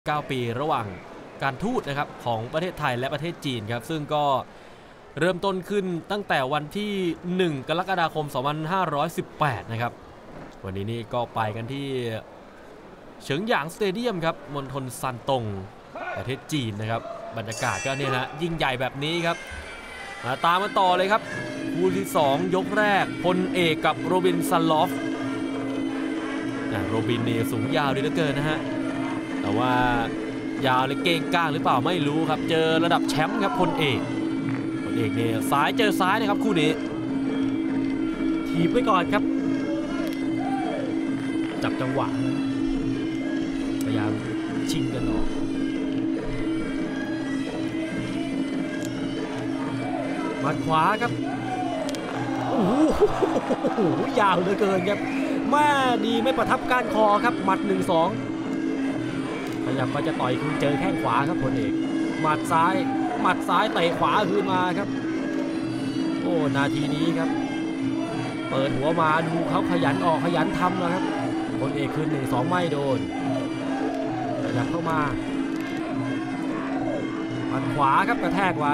9 ปีระหว่างการทูตนะครับของประเทศไทยและประเทศจีนครับซึ่งก็เริ่มต้นขึ้นตั้งแต่วันที่1 กรกฎาคม 2518 นะครับวันนี้นี่ก็ไปกันที่เฉิงหยางสเตเดียมครับมณฑลซานตงประเทศจีนนะครับบรรยากาศก็เนี่ยนะยิ่งใหญ่แบบนี้ครับมาตามมาต่อเลยครับคู่ที่2ยกแรกพลเอกกับโรบินซันลอฟโรบินเนี่ยสูงยาวดีเหลือเกินนะฮะแต่ว่ายาวเลยเก่งก้างหรือเปล่าไม่รู้ครับเจอระดับแชมป์ครับพลเอกเนี่ยซ้ายเจอซ้ายนะครับคู่นี้ถีบไว้ก่อนครับจับจังหวะพยายามชิงกันออกหมัดขวาครับโอ้โหยาวเหลือเกินครับแม่ดีไม่ประทับก้านคอครับหมัด 1-2พยายามก็จะต่อยคืนเจอแข้งขวาครับพลเอกหมัดซ้ายเตะขวาคืนมาครับโอ้นาทีนี้ครับเปิดหัวมาดูเขาขยันออกขยันทำนะครับพลเอกคืน 1-2ไม่โดนขยับเข้ามาหมัดขวาครับกระแทกไว้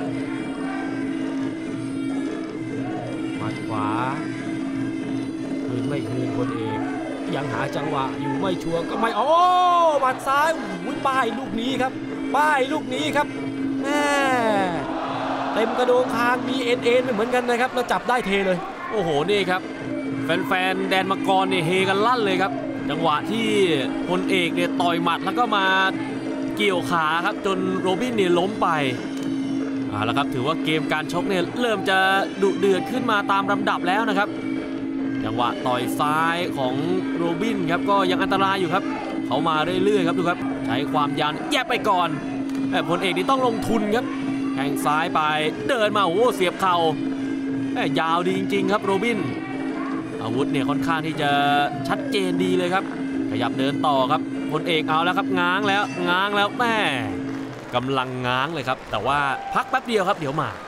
หมัดขวาคืนไม่คืนพลเอกยังหาจังหวะอยู่ไม่ชัวร์ก็ไม่โอ้หมัดซ้ายป้ายลูกนี้ครับป้ายลูกนี้ครับแม่เต็มกระโดงคางมีเอ็นไปเหมือนกันนะครับแล้วจับได้เทเลยโอ้โหนี่ครับแฟนๆแดนมังกรเนี่ยเฮกันลั่นเลยครับจังหวะที่พลเอกเนี่ยต่อยหมัดแล้วก็มาเกี่ยวขาครับจนโรบินเนี่ยล้มไปแล้วครับถือว่าเกมการชกเนี่ยเริ่มจะดุเดือดขึ้นมาตามลำดับแล้วนะครับจังหวะต่อยซ้ายของโรบินครับก็ยังอันตรายอยู่ครับเขามาเรื่อยๆครับดูครับใช้ความยาวแยบไปก่อนแต่พลเอกนี่ต้องลงทุนครับแทงซ้ายไปเดินมาโอ้เสียบเข่ายาวดีจริงๆครับโรบินอาวุธเนี่ยค่อนข้างที่จะชัดเจนดีเลยครับขยับเดินต่อครับพลเอกเอาแล้วครับง้างแล้วแม่กำลังง้างเลยครับแต่ว่าพักแป๊บเดียวครับเดี๋ยวมา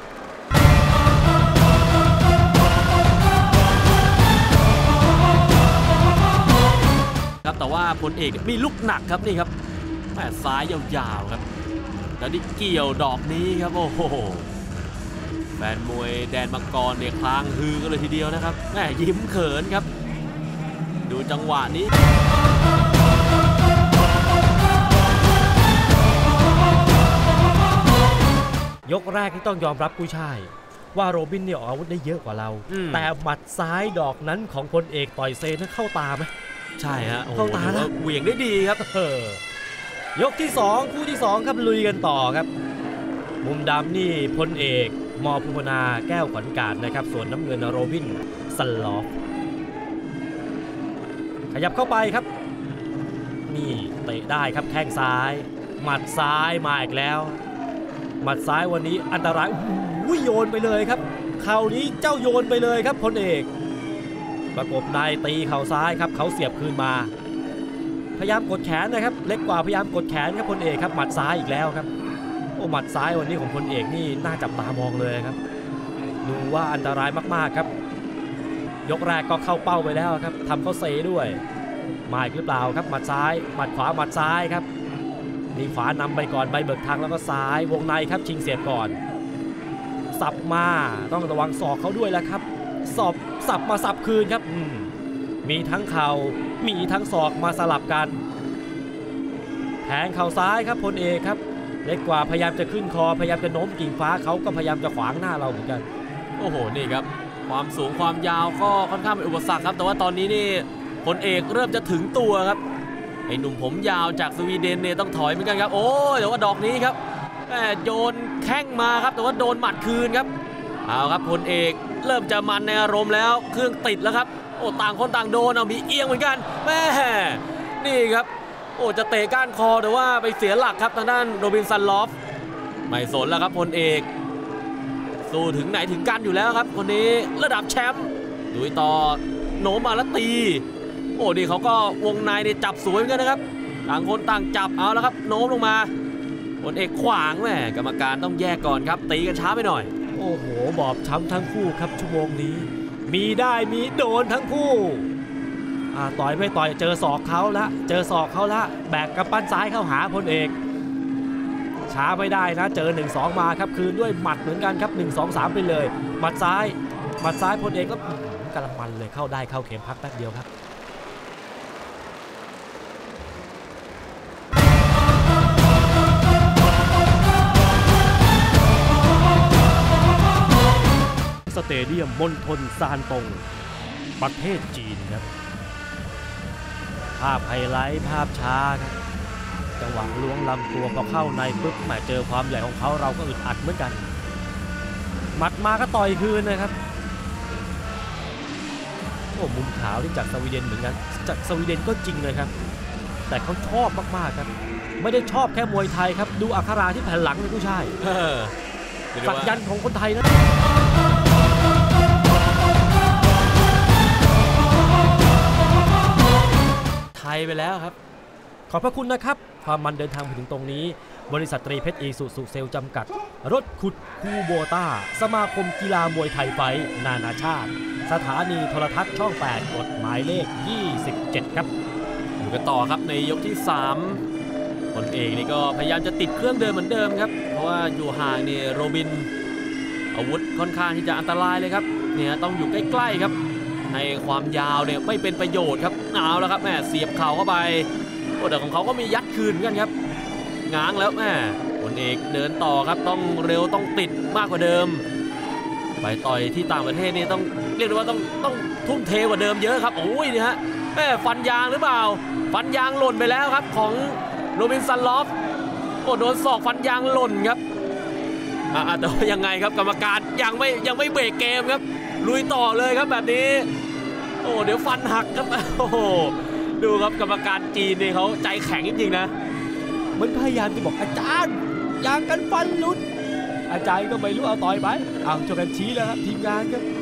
ครับแต่ว่าพลเอกมีลูกหนักครับนี่ครับแม่ซ้ายยาวๆครับแล้วนี่เกี่ยวดอกนี้ครับโอ้โหแฟนมวยแดนมังกรเนี่ยคลางฮือกันเลยทีเดียวนะครับแม่ยิ้มเขินครับดูจังหวะนี้ยกแรกที่ต้องยอมรับกุ้ยช่ายว่าโรบินเนี่ยออกอาวุธได้เยอะกว่าเราแต่หมัดซ้ายดอกนั้นของพลเอกต่อยเซนั้นเข้าตาไหมใช่ฮะเข้าตาแล้วเหวี่ยงได้ดีครับยกที่2คู่ที่2ครับลุยกันต่อครับมุมดำนี่พลเอกม.ภูมินาแก้วขวัญกาจนะครับส่วนน้ำเงินโรบินซันลอฟขยับเข้าไปครับนี่เตะได้ครับแข้งซ้ายหมัดซ้ายมาอีกแล้วหมัดซ้ายวันนี้อันตรายโยนไปเลยครับเข่านี้เจ้าโยนไปเลยครับพลเอกประกบในตีเข่าซ้ายครับเขาเสียบคืนมาพยายามกดแขนนะครับเล็กกว่าพยายามกดแขนครับพลเอกครับหมัดซ้ายอีกแล้วครับโอ้หมัดซ้ายวันนี้ของพลเอกนี่น่าจับตามองเลยครับดูว่าอันตรายมากๆครับยกแรกก็เข้าเป้าไปแล้วครับทำเขาเซด้วยมาอีกหรือเปล่าครับหมัดซ้ายหมัดขวาหมัดซ้ายครับนี่ขวานำไปก่อนใบเบิกทางแล้วก็ซ้ายวงในครับชิงเสียบก่อนสับมาต้องระวังศอกเขาด้วยแล้วครับสับมาสับคืนครับมีทั้งเข่ามีทั้งศอกมาสลับกันแทงเข่าซ้ายครับพลเอกครับเล็กกว่าพยายามจะขึ้นคอพยายามจะโน้มกิ่งฟ้าเขาก็พยายามจะขวางหน้าเราเหมือนกันโอ้โหนี่ครับความสูงความยาวก็ค่อนข้างเป็นอุปสรรคครับแต่ว่าตอนนี้นี่พลเอกเริ่มจะถึงตัวครับไอ้หนุ่มผมยาวจากสวีเดนเนี่ยต้องถอยเหมือนกันครับโอ้แต่ว่าดอกนี้ครับโยนแข้งมาครับแต่ว่าโดนหมัดคืนครับเอาครับพลเอกเริ่มจะมันในอารมณ์แล้วเครื่องติดแล้วครับโอ้ต่างคนต่างโดนมีเอียงเหมือนกันแม่นี่ครับโอ้จะเตะก้านคอแต่ว่าไปเสียหลักครับทางด้านโรบินซันลอฟไม่สนแล้วครับพลเอกสู้ถึงไหนถึงกันอยู่แล้วครับคนนี้ระดับแชมป์ดุยต่อโน้มมาแล้วตีโอ้ดีเขาก็วงในเนี่ยจับสวยเหมือนกันนะครับต่างคนต่างจับเอาแล้วครับโน้มลงมาพลเอกขวางแม่กรรมการต้องแยกก่อนครับตีกันช้าไปหน่อยโอ้โหบอบช้ำทั้งคู่ครับชั่วโมงนี้มีได้มีโดนทั้งคู่ต่อยไม่ต่อยเจอศอกเขาละแบกกำปั้นซ้ายเข้าหาพลเอกช้าไม่ได้นะเจอ 1-2 มาครับคืนด้วยหมัดเหมือนกันครับ 1-2-3 ไปเลยหมัดซ้ายพลเอกก็กำลังมันเลยเข้าได้เข้าเข็มพักแป๊บเดียวครับสเตเดียมมณฑลซานตงประเทศจีนครับภาพไฮไลท์ภาพช้าครับจังหวะล้วงลำตัวพอเข้าในปุ๊บแหมเจอความใหญ่ของเขาเราก็อึดอัดเหมือนกันหมัดมาก็ต่อยคืนนะครับโอ้มุมขาวที่จากสวีเดนเหมือนกันจากสวีเดนก็จริงเลยครับแต่เขาชอบมากๆครับไม่ได้ชอบแค่มวยไทยครับดูอักขระที่แผ่นหลังเลยผู้ชายสักยันต์ของคนไทยนะไทยไปแล้วครับขอบพระคุณนะครับความมันเดินทางมาถึงตรงนี้บริษัทตรีเพชรอีสุสุเซลจำกัดรถขุดคูโบต้าสมาคมกีฬามวยไทยไฟนานาชาติสถานีโทรทัศน์ช่อง 8 กฎหมายเลข 27 ครับอยู่กันต่อครับในยกที่3ตนเองนี่ก็พยายามจะติดเครื่องเดิมเหมือนเดิมครับเพราะว่าอยู่ห่างนี่โรบินอาวุธค่อนข้างที่จะอันตรายเลยครับเนี่ยต้องอยู่ใกล้ๆครับในความยาวเนี่ยไม่เป็นประโยชน์ครับเอาแล้วครับแม่เสียบเข่าเข้าไปแต่ของเขาก็มียัดคืนกันครับง้างแล้วแม่พลเอกเดินต่อครับต้องเร็วต้องติดมากกว่าเดิมไปต่อยที่ต่างประเทศนี่ต้องเรียกได้ว่าต้องทุ่มเทกว่าเดิมเยอะครับโอ้ยนี่ฮะแม่ฟันยางหรือเปล่าฟันยางหล่นไปแล้วครับของโรบินสันลอฟโดนศอกฟันยางหล่นครับแต่ยังไงครับกรรมการยังไม่เบรกเกมครับลุยต่อเลยครับแบบนี้เดี๋ยวฟันหักครับโอ้โหดูครับกรรมการจีนนี่เขาใจแข็งจริงๆนะมันพยายามจะบอกอาจารย์ยางกันฟันหลุดอาจารย์ก็ไม่รู้เอาต่อยไปช่วยกันชี้แล้วครับทีมงานครับ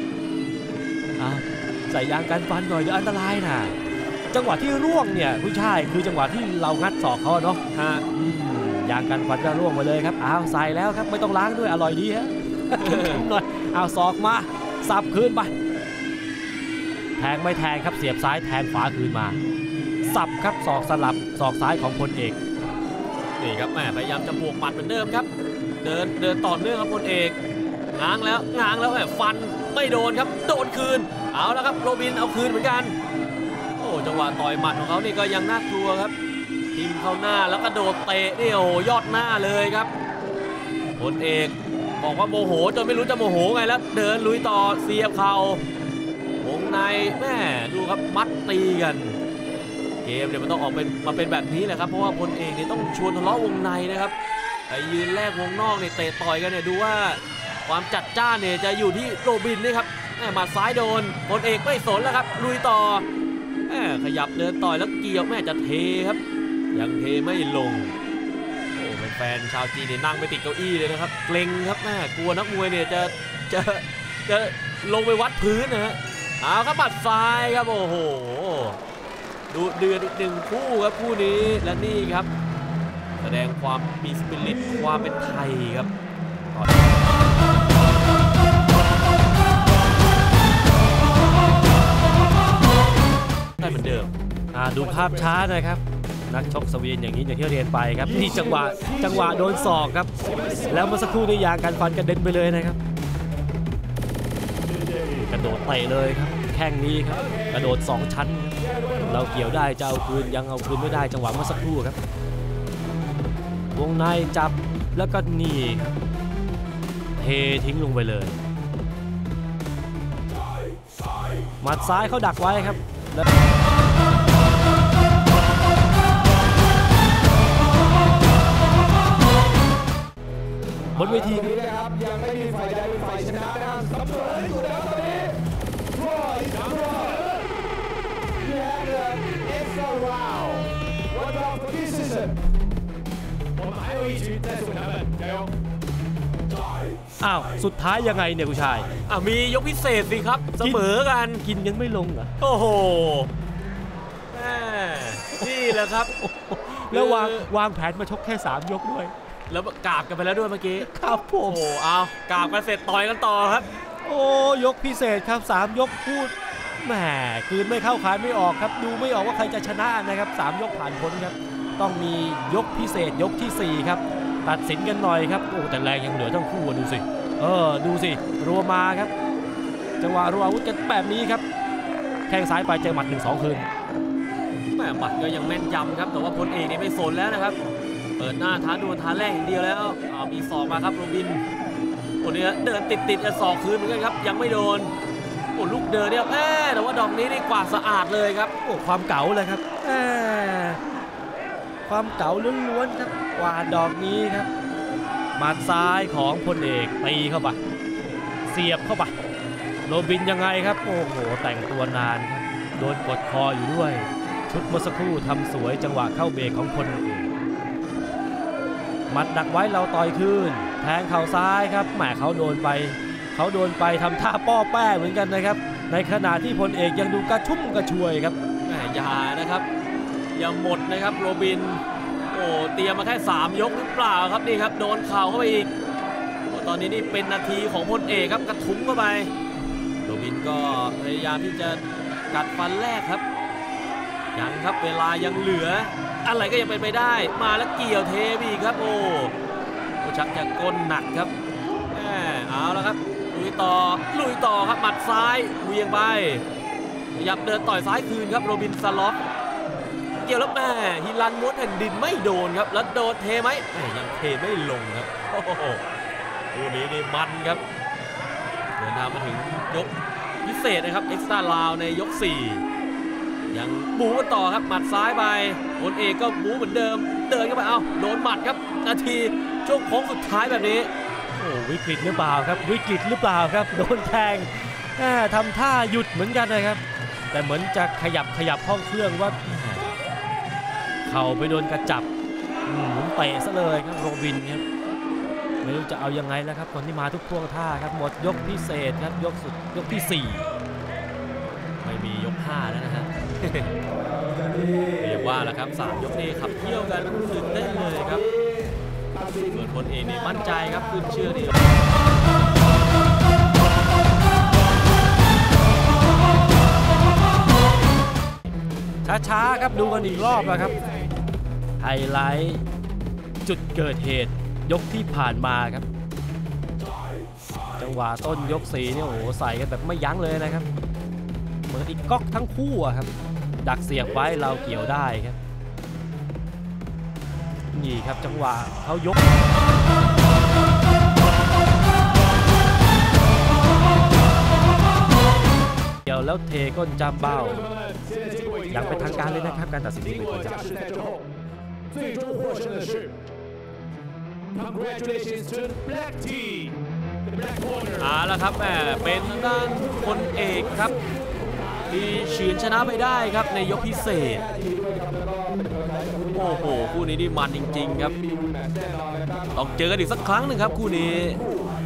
ใส่ยางกันฟันหน่อยเดี๋ยวอันตรายนะจังหวะที่ร่วงเนี่ยผู้ชายคือจังหวะที่เรางัดศอกเขาเนาะยางกันฟันก็ร่วงไปเลยครับใส่แล้วครับไม่ต้องล้างด้วยอร่อยดีฮะหน่อยศอกมาสับคืนไปแทงไม่แทงครับเสียบซ้ายแทงขวาคืนมาสับครับศอกสลับศอกซ้ายของพลเอกนี่ครับแม่พยายามจะบวกหมัดเหมือนเดิมครับเดินต่อเนื่องครับพลเอกง้างแล้วแม่ฟันไม่โดนครับโดนคืนเอาแล้วครับโรบินเอาคืนเหมือนกันจังหวะต่อยหมัดของเขานี่ก็ยังน่ากลัวครับทิ่มเข้าหน้าแล้วก็โดดเตะนี่ยอดหน้าเลยครับพลเอกบอกว่าโมโหจนไม่รู้จะโมโหไงแล้วเดินลุยต่อเสียบเข่าวงในแม่ดูครับมัดตีกันเกมเนี่ยมันต้องออกมาเป็นแบบนี้แหละครับเพราะว่าพลเอกเนี่ยต้องชวนทะเลาะวงในนะครับไปยืนแลกวงนอกเนี่ยเตะต่อยกันเนี่ยดูว่าความจัดจ้านเนี่ยจะอยู่ที่โรบินนี่ครับหมัดซ้ายโดนพลเอกไม่สนแล้วครับลุยต่อขยับเดินต่อยแล้วเกี่ยวแม่จะเทครับยังเทไม่ลงแฟนชาวจีนเนี่ยนั่งไปติดเก้าอี้เลยนะครับเกรงครับแม่กลัวนักมวยเนี่ยจะลงไปวัดพื้นนะฮะครับหมัดซ้ายครับโอ้โหดูเดือดอีกหนึ่งคู่ครับคู่นี้และนี่ครับแสดงความมีสปิริตความเป็นไทยครับได้เหมือนเดิมดูภาพช้านะครับนักชกสวีเดนอย่างนี้อย่างที่เรียนไปครับนี่จังหวะโดนศอกครับแล้วเมื่อสักครู่นี้ยางกันฟันกระเด็นไปเลยนะครับกระโดดเตะเลยครับแข้งนี้ครับกระโดด2ชั้นเราเกี่ยวได้จะเอาคืนยังเอาคืนไม่ได้จังหวะเมื่อสักครู่ครับวงในจับแล้วก็นี่ครับเททิ้งลงไปเลยหมัดซ้ายเขาดักไว้ครับบนเวทีนะครับยังไม่มีฝ่ายใดเป็นฝ่ายชนะนะครับเสมออยู่แล้วตอนนี้extra round what about the decision 我们还有一局再次为他们加油สุดท้ายยังไงเนี่ยผู้ชายมียกพิเศษสิครับเสมอกันกินยังไม่ลงเหรอโอ้โหนี่แหละครับแล้ววางแผนมาชกแค่3ยกด้วยแล้วกราบกันไปแล้วด้วยเมื่อกี้ครับผมกราบกันเสร็จต่อยกันต่อครับยกพิเศษครับ3ยกพูดแหมกลืนไม่เข้าคายไม่ออกครับดูไม่ออกว่าใครจะชนะนะครับ3 ยกผ่านพ้นครับต้องมียกพิเศษยกที่4ครับตัดสินกันหน่อยครับโอ้แต่แรงยังเหลือทั้งคู่ดูสิดูสิรัวมาครับจังหวะรัวอาวุธกันแบบนี้ครับแข้งซ้ายไปเจอหมัด 1-2 คืนแม่หมัดก็ยังแม่นยำครับแต่ว่าพลเอกนี่ไม่สนแล้วนะครับเปิดหน้าท้าดวลท้าแรกอย่างเดียวแล้วมีศอกมาครับโรบินคนนี้เดินติดจะศอกคืนเหมือนกันครับยังไม่โดนลูกเดินเนี่ยแต่ว่าดอกนี้นี่กวาดสะอาดเลยครับความเก๋าเลยครับความเก๋าล้วนๆครับกวาดดอกนี้ครับหมัดซ้ายของพลเอกตีเข้าไปเสียบเข้าไปโรบินยังไงครับโอ้โหแต่งตัวนานครับโดนกดคออยู่ด้วยชุดเมื่อสักครู่ทำสวยจังหวะเข้าเบรกของพลเอกหมัดดักไว้เราต่อยคืนแทงเข่าซ้ายครับแหมเขาโดนไปทำท่าป้อแป้เหมือนกันนะครับในขณะที่พลเอกยังดูกระชุ่มกระชวยครับอย่านะครับยังหมดนะครับโรบินเตรียมมาแค่3 ยกหรือเปล่าครับนี่ครับโดนเข่าเข้าไปอีกตอนนี้นี่เป็นนาทีของพลเอกครับกระทุ้งเข้าไปโรบินก็พยายามที่จะกัดฟันแรกครับยังครับเวลายังเหลืออะไรก็ยังเป็นไปได้มาแล้วเกี่ยวเทอีกครับโอ้ชักจะก้นหนักครับเอาแล้วครับลุยต่อครับหมัดซ้ายเวียงไปพยายามเดินต่อยซ้ายคืนครับโรบินสล็อตเกี่ยวแล้วฮิลันม้วนแผ่นดินไม่โดนครับแล้วโดนเทไหมยังเทไม่ลงครับโอ้โหคู่นี้นี่มันครับเดินทางมาถึงยกพิเศษนะครับเอ็กซ์ตร้าลาวในยก4ยังบู๊กันต่อครับหมัดซ้ายไปพลเอกก็บู๊เหมือนเดิมเดินเข้าไปโดนหมัดครับนาทีช่วงโค้งสุดท้ายแบบนี้วิกฤตหรือเปล่าครับวิกฤตหรือเปล่าครับโดนแทงทำท่าหยุดเหมือนกันนะครับแต่เหมือนจะขยับห้องเครื่องว่าเข่าไปโดนกระจับหมุนเตะซะเลยครับโรบินครับไม่รู้จะเอายังไงแล้วครับคนที่มาทุกท่วงท่าครับหมดยกพิเศษครับยกที่4ไม่มียก5แล้วนะฮะเรียกว่าแล้วครับ3 ยกนี้ขับเคี่ยวกันตื่นเต้นเลยครับส่วนพลเอกนี่มั่นใจครับขึ้นเชื่อดีช้าๆครับดูกันอีกรอบนะครับไฮไลท์จุดเกิดเหตุยกที่ผ่านมาครับจังหวะต้นยก4เนี่ยโอ้โหใส่กันแบบไม่ยั้งเลยนะครับเหมือนอีกก๊อกทั้งคู่ครับดักเสียบไว้เราเกี่ยวได้ครับนี่ครับจังหวะเขายกเกี่ยวแล้วเทก้นจำเบ้ายังเป็นทางการเลยนะครับการตัดสินนี้เป็นคนจับแล้วครับเป็นทางด้านพลเอกครับที่เฉือนชนะไปได้ครับในยกพิเศษโอ้โหคู่นี้นี่มันจริงๆครับต้องเจอกันอีกสักครั้งหนึ่งครับคู่นี้